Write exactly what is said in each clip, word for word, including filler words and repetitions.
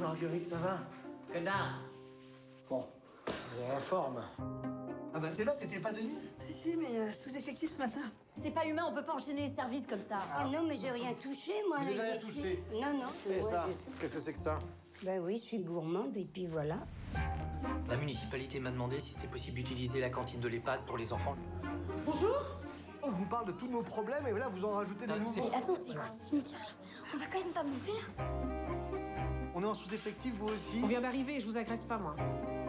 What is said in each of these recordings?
Marguerite, ça va? Connard. Bon, vous avez la forme. Ah bah t'es là, t'étais pas Denis? Si, si, mais euh, sous-effectif ce matin. C'est pas humain, on peut pas enchaîner les services comme ça. Ah non, mais j'ai rien touché, moi. Vous avez rien Et puis- touché? Non, non. Et ouais, ça? je- Qu'est-ce que c'est que ça? Ben oui, je suis gourmande, et puis voilà. La municipalité m'a demandé si c'est possible d'utiliser la cantine de l'EHPAD pour les enfants. Bonjour. On vous parle de tous nos problèmes et là vous en rajoutez des nouveaux. Mais attends, c'est quoi ce cimetière là? On va quand même pas bouffer là? On est en sous-effectif, vous aussi? On vient d'arriver, je vous agresse pas, moi.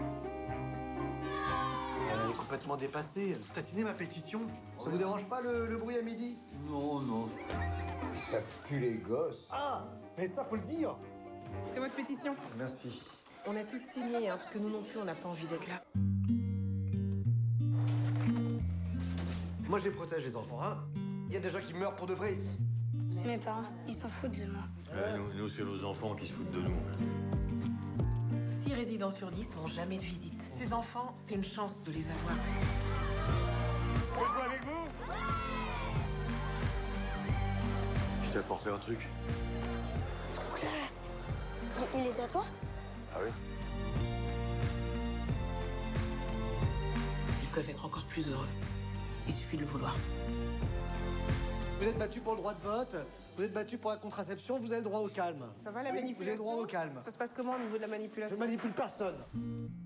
Elle est complètement dépassée. T'as signé ma pétition? Ça vous dérange pas le, le bruit à midi? Non, non. Ça pue les gosses. Ah! Mais ça, faut le dire! C'est votre pétition. Merci. On a tous signé, hein, parce que nous non plus, on n'a pas envie d'être là. Moi, je les protège, les enfants, hein? Il y a des gens qui meurent pour de vrai ici. C'est mes parents, ils s'en foutent de moi. Ouais, nous, nous c'est nos enfants qui se foutent de nous. Six résidents sur dix n'ont jamais de visite. Ces enfants, c'est une chance de les avoir. Je peux jouer avec vous? Je t'ai apporté un truc. Trop classe. Il, il est à toi? Ah oui? Ils peuvent être encore plus heureux. Il suffit de le vouloir. Vous êtes battus pour le droit de vote, vous êtes battus pour la contraception, vous avez le droit au calme. Ça va la Oui, manipulation? Vous avez le droit au calme. Ça se passe comment au niveau de la Je manipulation? manipule personne.